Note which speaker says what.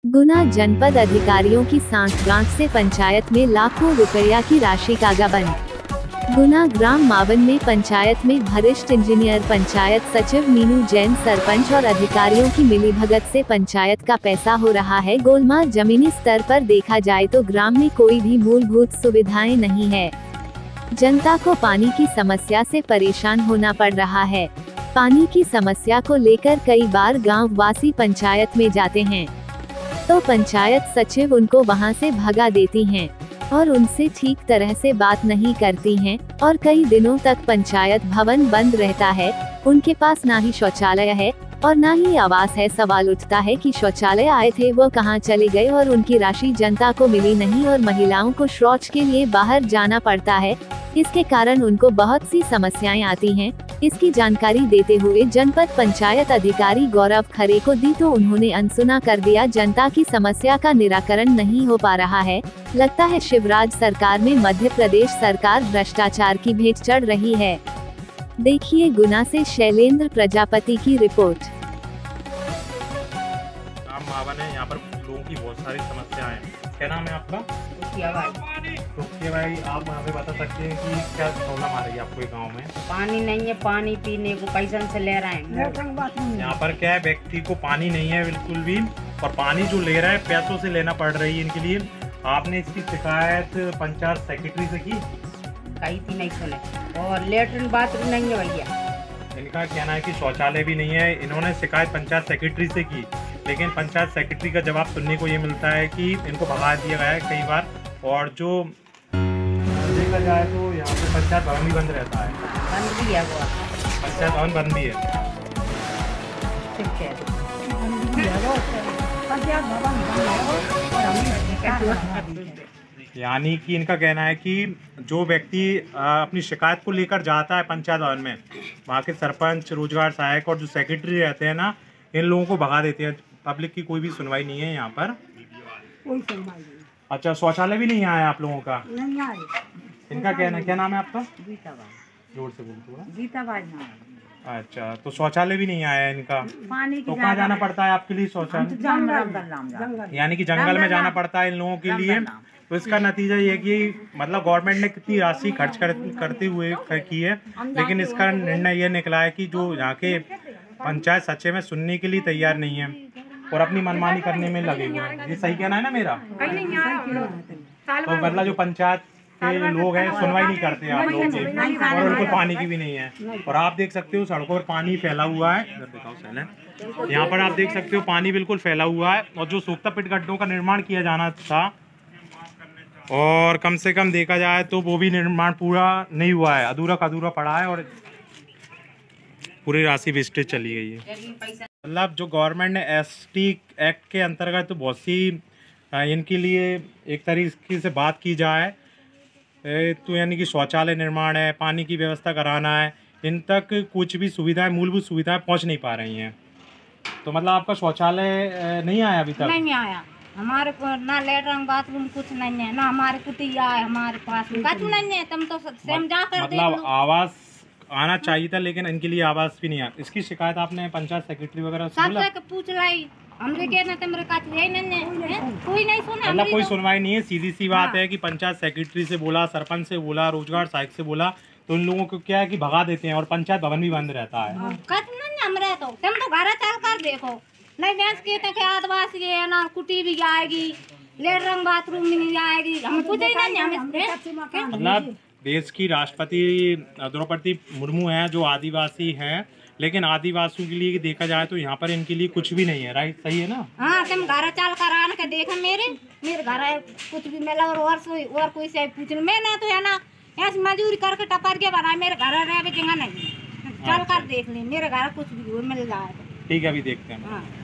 Speaker 1: गुना जनपद अधिकारियों की सांठगांठ से पंचायत में लाखों रुपया की राशि का गबन। गुना ग्राम मावन में पंचायत में वरिष्ठ इंजीनियर, पंचायत सचिव मीनू जैन, सरपंच और अधिकारियों की मिलीभगत से पंचायत का पैसा हो रहा है गोलमाल। जमीनी स्तर पर देखा जाए तो ग्राम में कोई भी मूलभूत सुविधाएं नहीं है। जनता को पानी की समस्या से परेशान होना पड़ रहा है। पानी की समस्या को लेकर कई बार गाँव वासी पंचायत में जाते हैं तो पंचायत सचिव उनको वहां से भगा देती हैं और उनसे ठीक तरह से बात नहीं करती हैं और कई दिनों तक पंचायत भवन बंद रहता है। उनके पास ना ही शौचालय है और ना ही आवास है। सवाल उठता है कि शौचालय आए थे वो कहां चले गए और उनकी राशि जनता को मिली नहीं और महिलाओं को शौच के लिए बाहर जाना पड़ता है। इसके कारण उनको बहुत सी समस्याएं आती हैं। इसकी जानकारी देते हुए जनपद पंचायत अधिकारी गौरव खरे को दी तो उन्होंने अनसुना कर दिया। जनता की समस्या का निराकरण नहीं हो पा रहा है। लगता है शिवराज सरकार में मध्य प्रदेश सरकार भ्रष्टाचार की भेंट चढ़ रही है। देखिए गुना से शैलेंद्र प्रजापति की रिपोर्ट।
Speaker 2: नाम मावन है, यहाँ पर लोगों की बहुत सारी समस्याएं हैं। क्या नाम है आपका? रुकिया भाई, आप यहाँ पे बता सकते हैं कि क्या प्रॉब्लम आ रही है आपको गांव में?
Speaker 3: पानी नहीं है, पानी पीने को पैसा से ले रहे हैं।
Speaker 2: यहाँ पर क्या है, व्यक्ति को पानी नहीं है बिल्कुल भी, और पानी जो ले रहा है पैसों से लेना पड़ रही है इनके लिए। आपने इसकी शिकायत पंचायत सेक्रेटरी से की?
Speaker 3: कहीं थी नहीं सुने, और लेटरिन बाथरूम नहीं है भैया।
Speaker 2: इनका कहना है कि शौचालय भी नहीं है। इन्होंने शिकायत पंचायत सेक्रेटरी से की, लेकिन पंचायत सेक्रेटरी का जवाब सुनने को ये मिलता है कि इनको भगा दिया गया है कई बार। और जो देखा जाए तो यहाँ पे पंचायत भवन भी बंद रहता है।
Speaker 3: बंद भी है वो,
Speaker 2: पंचायत भवन बंद भी है।
Speaker 3: ठीक है।
Speaker 2: यानी कि इनका कहना है कि जो व्यक्ति अपनी शिकायत को लेकर जाता है पंचायत भवन में, वहाँ के सरपंच, रोजगार सहायक और जो सेक्रेटरी रहते हैं ना, इन लोगों को भगा देते हैं। पब्लिक की कोई भी सुनवाई नहीं है यहाँ पर।
Speaker 4: कोई सुनवाई नहीं।
Speaker 2: अच्छा, शौचालय भी नहीं आया आप लोगों का?
Speaker 4: नहीं आ रही।
Speaker 2: इनका कहना, क्या नाम है आपका?
Speaker 3: गीताबाई।
Speaker 2: जोर से बोल थोड़ा।
Speaker 3: गीताबाई।
Speaker 2: अच्छा, तो शौचालय भी नहीं आया इनका।
Speaker 3: पानी
Speaker 2: तो कहाँ जाना पड़ता है आपके लिए शौचालय?
Speaker 4: जंगल।
Speaker 2: यानी कि जंगल में जाना पड़ता है इन लोगों के लिए। तो इसका नतीजा ये कि मतलब गवर्नमेंट ने कितनी राशि खर्च करते हुए की है, लेकिन इसका निर्णय ये निकला है कि जो यहाँ के पंचायत सचिव में सुनने के लिए तैयार नहीं है और अपनी मनमानी करने में लगे हुए हैं। ये सही कहना है ना मेरा? तो मतलब जो पंचायत के लोग हैं सुनवाई नहीं करते आप लोगों की, और उनको पानी की भी नहीं है। और आप देख सकते हो सड़कों पर पानी फैला हुआ है। इधर दिखाओ सैलेंट। यहाँ पर आप देख सकते हो पानी बिल्कुल फैला हुआ है, और जो सूखता पिट गड्ढों का निर्माण किया जाना था, और कम से कम देखा जाए तो वो भी निर्माण पूरा नहीं हुआ है, अधूरा का अधूरा पड़ा है, और पूरी राशि वेस्टेज चली गई है। मतलब जो गवर्नमेंट ने एसटी एक्ट के अंतर्गत तो बहुत सी इनके लिए एक तरीके से बात की जाए तो यानी कि शौचालय निर्माण है, पानी की व्यवस्था कराना है, इन तक कुछ भी सुविधाएं, मूलभूत सुविधाएं पहुंच नहीं पा रही हैं। तो मतलब आपका शौचालय नहीं आया अभी तक?
Speaker 3: नहीं आया हमारे को, ना लेटरिन बाथरूम कुछ नहीं है, ना हमारे कुटिया है हमारे पास, कुछ नहीं है। तुम तो सेम जा कर
Speaker 2: मतलब आवास आना चाहिए था, लेकिन इनके लिए आवास भी नहीं आया। इसकी शिकायत आपने पंचायत सेक्रेटरी वगैरह से बोला?
Speaker 3: सबसे पूछ लाई हमरे के ना, तुमरे का यही नहीं है, कोई नहीं सुना।
Speaker 2: मतलब कोई सुनवाई नहीं है। सीधी सी बात है कि पंचायत सेक्रेटरी से बोला, सरपंच से बोला, रोजगार सहायक से बोला, तो इन लोगों को क्या है कि भगा देते हैं, और पंचायत भवन भी बंद रहता है।
Speaker 3: हमरे तो तुम तो घर चल कर देखो, नहीं बेंच के तक आदिवासी है ना, कुटी भी आएगी, लेटरिन बाथरूम भी नहीं आएगी, हम कुछ ही नहीं। हमें
Speaker 2: मतलब देश की राष्ट्रपति द्रौपदी मुर्मू हैं जो आदिवासी हैं, लेकिन आदिवासियों के लिए देखा जाए तो यहाँ पर इनके लिए कुछ भी नहीं है। राइट, सही है ना?
Speaker 3: हाँ, तुम घर चल कर आन के देखो, मेरे घर कुछ भी मिला, और कोई से पूछ मैं ना तो है ना, ऐसे मजदूरी करके टपर के बना, मेरे घर रह जगह नहीं, चल कर देख ले, मेरे घर कुछ भी मिल जाए।
Speaker 2: ठीक है, अभी देखते हैं।
Speaker 3: हाँ।